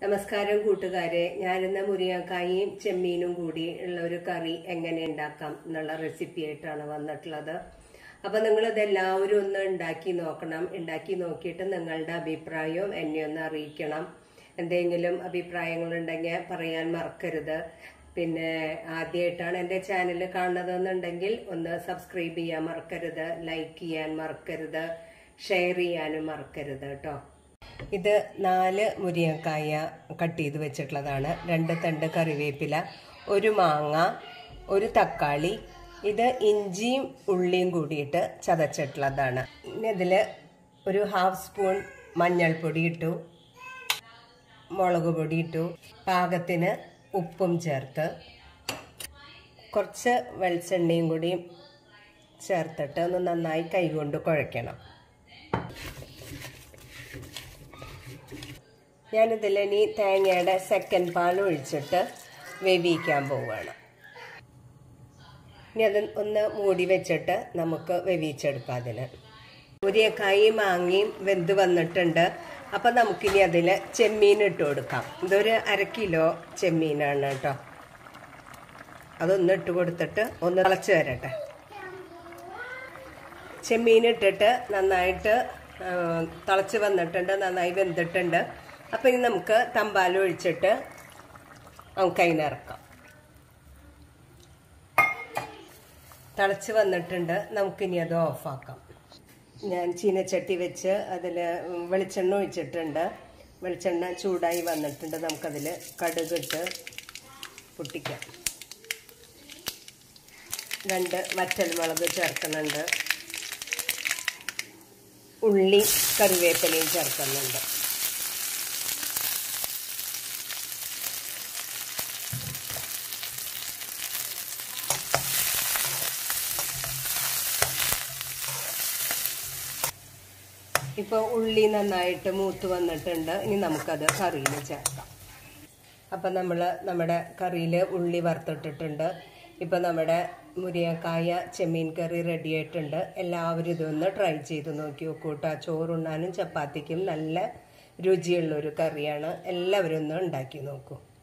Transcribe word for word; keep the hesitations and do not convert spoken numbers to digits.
നമസ്കാരം കൂട്ടുകാരെ, ഞാനിന്ന് മുരിങ്ങക്കായും ചെമ്മീനും കൂടി ഉള്ള ഒരു കറി എങ്ങനെ ഉണ്ടാക്കാം എന്നുള്ള റെസിപ്പി ആയിട്ടാണ് വന്നിട്ടുള്ളത്. അപ്പൊ നിങ്ങൾ ഇതെല്ലാവരും ഒന്ന് ഉണ്ടാക്കി നോക്കണം. ഉണ്ടാക്കി നോക്കിയിട്ട് നിങ്ങളുടെ അഭിപ്രായവും എന്നെ ഒന്ന് അറിയിക്കണം. എന്തെങ്കിലും അഭിപ്രായങ്ങൾ ഉണ്ടെങ്കിൽ പറയാൻ മറക്കരുത്. പിന്നെ ആദ്യമായിട്ടാണ് എൻ്റെ ചാനൽ കാണുന്നതെന്നുണ്ടെങ്കിൽ ഒന്ന് സബ്സ്ക്രൈബ് ചെയ്യാൻ മറക്കരുത്, ലൈക്ക് ചെയ്യാൻ മറക്കരുത്, ഷെയർ ചെയ്യാനും മറക്കരുത് കേട്ടോ. ഇത് നാല് മുരിങ്ങക്കായ കട്ട് ചെയ്ത് വെച്ചിട്ടുള്ളതാണ്. രണ്ട് തണ്ട് കറിവേപ്പില, ഒരു മാങ്ങ, ഒരു തക്കാളി. ഇത് ഇഞ്ചിയും ഉള്ളിയും കൂടിയിട്ട് ചതച്ചിട്ടുള്ളതാണ്. ഇനി ഇതിൽ ഒരു ഹാഫ് സ്പൂൺ മഞ്ഞൾപ്പൊടി ഇട്ടു, മുളക് പൊടി ഇട്ടു, പാകത്തിന് ഉപ്പും ചേർത്ത് കുറച്ച് വെളിച്ചെണ്ണയും കൂടി ചേർത്തിട്ട് ഒന്ന് നന്നായി കൈകൊണ്ട് കുഴയ്ക്കണം. ഞാനിതിൽ ഇനി തേങ്ങയുടെ സെക്കൻഡ് പാൽ ഒഴിച്ചിട്ട് വേവിക്കാൻ പോവുകയാണ്. ഇനി അത് ഒന്ന് മൂടി വെച്ചിട്ട് നമുക്ക് വേവിച്ചെടുക്കാം. അതിന് മുരിങ്ങക്കായും മാങ്ങയും വെന്ത് വന്നിട്ടുണ്ട്. അപ്പം നമുക്കിനി അതിൽ ചെമ്മീൻ ഇട്ട് കൊടുക്കാം. ഇതൊരു അര കിലോ ചെമ്മീനാണ് കേട്ടോ. അതൊന്ന് ഇട്ട് കൊടുത്തിട്ട് ഒന്ന് തിളച്ച് വരട്ടെ. ചെമ്മീൻ ഇട്ടിട്ട് നന്നായിട്ട് തിളച്ച് വന്നിട്ടുണ്ട്, നന്നായി വെന്തിട്ടുണ്ട്. അപ്പം ഇനി നമുക്ക് തമ്പാൽ ഒഴിച്ചിട്ട് നമുക്ക് അതിനിറക്കാം. തിളച്ച് വന്നിട്ടുണ്ട്, നമുക്കിനി അത് ഓഫാക്കാം. ഞാൻ ചീനച്ചട്ടി വെച്ച് അതിൽ വെളിച്ചെണ്ണ ഒഴിച്ചിട്ടുണ്ട്. വെളിച്ചെണ്ണ ചൂടായി വന്നിട്ടുണ്ട്. നമുക്കതിൽ കടുകിട്ട് പൊട്ടിക്കാം. രണ്ട് വറ്റൽമുളക് ചേർക്കുന്നുണ്ട്, ഉള്ളി കറിവേപ്പിലയും ചേർക്കുന്നുണ്ട്. ഇപ്പോൾ ഉള്ളി നന്നായിട്ട് മൂത്ത് വന്നിട്ടുണ്ട്. ഇനി നമുക്കത് കറിയിൽ ചേർക്കാം. അപ്പം നമ്മൾ നമ്മുടെ കറിയിൽ ഉള്ളി വറുത്തിട്ടിട്ടുണ്ട്. ഇപ്പം നമ്മുടെ മുരിങ്ങക്കായ ചെമ്മീൻ കറി റെഡി ആയിട്ടുണ്ട്. എല്ലാവരും ഇതൊന്ന് ട്രൈ ചെയ്ത് നോക്കി നോക്കൂട്ടോ. ചോറുണ്ണാനും ചപ്പാത്തിക്കും നല്ല രുചിയുള്ളൊരു കറിയാണ്. എല്ലാവരും ഒന്ന് ഉണ്ടാക്കി നോക്കൂ.